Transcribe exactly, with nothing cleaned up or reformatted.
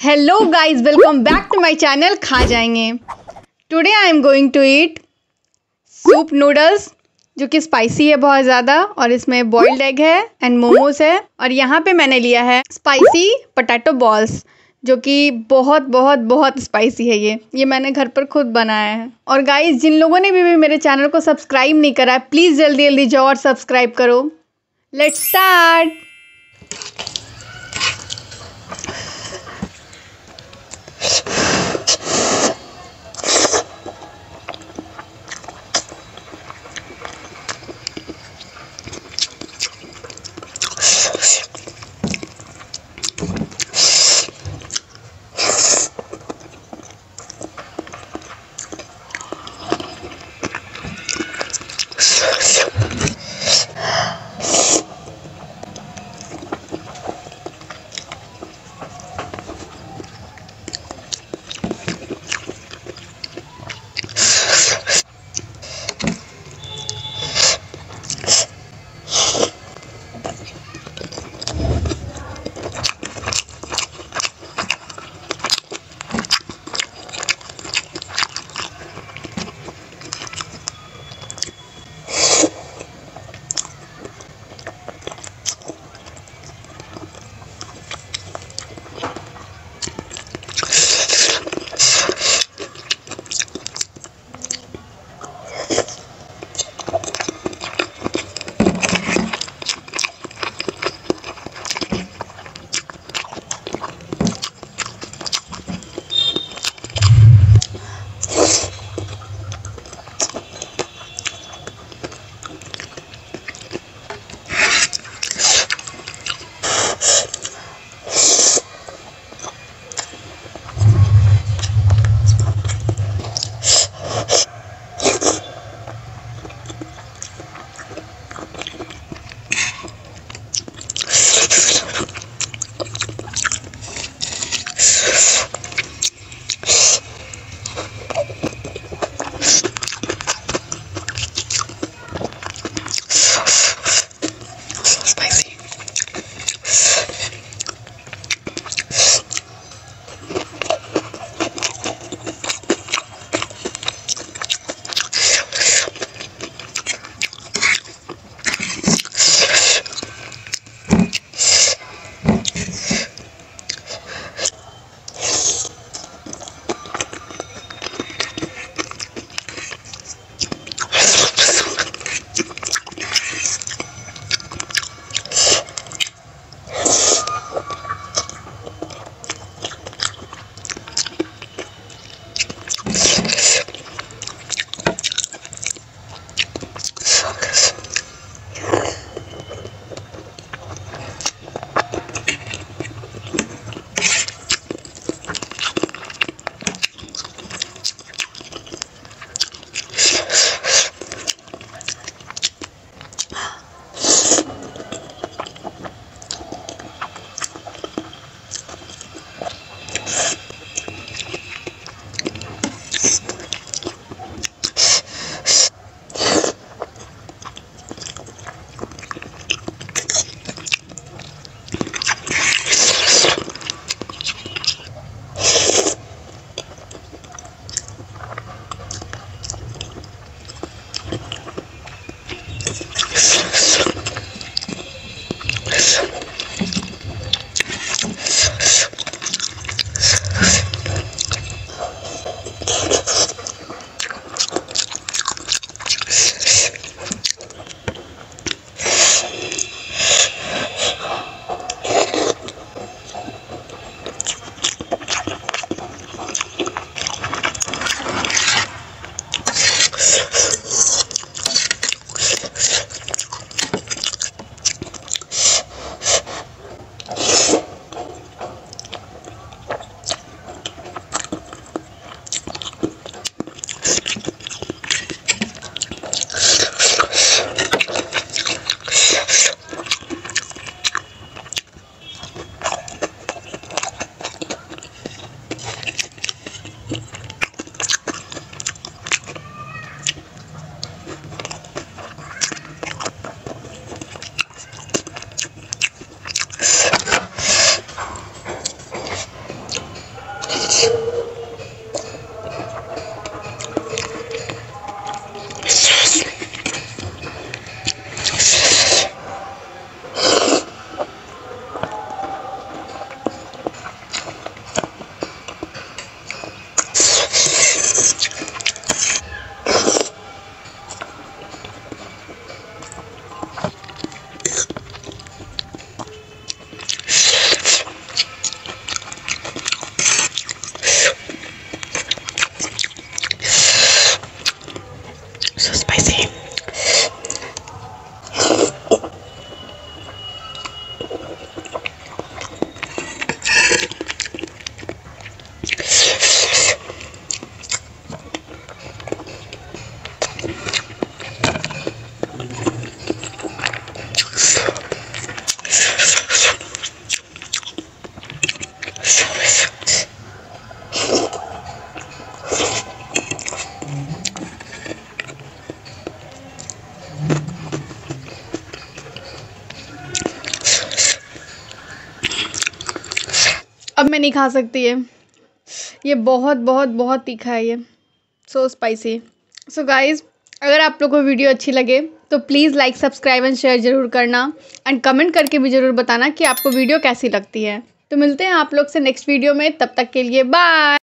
Hello guys, welcome back to my channel खा जाएंगे। Today I am going to eat soup noodles जो कि spicy है बहुत ज़्यादा, और इसमें बॉइल्ड एग है एंड मोमोज है। और यहाँ पे मैंने लिया है स्पाइसी पोटैटो बॉल्स जो कि बहुत बहुत बहुत स्पाइसी है। ये ये मैंने घर पर खुद बनाया है। और गाइस, जिन लोगों ने भी, भी मेरे चैनल को सब्सक्राइब नहीं करा है, प्लीज़ जल्दी जल्दी जाओ और सब्सक्राइब करो। Let's start. अब मैं नहीं खा सकती है, ये बहुत बहुत बहुत तीखा है, ये सो स्पाइसी। सो गाइज़, अगर आप लोग को वीडियो अच्छी लगे तो please like subscribe and share ज़रूर करना एंड कमेंट करके भी ज़रूर बताना कि आपको वीडियो कैसी लगती है। तो मिलते हैं आप लोग से नेक्स्ट वीडियो में, तब तक के लिए बाय।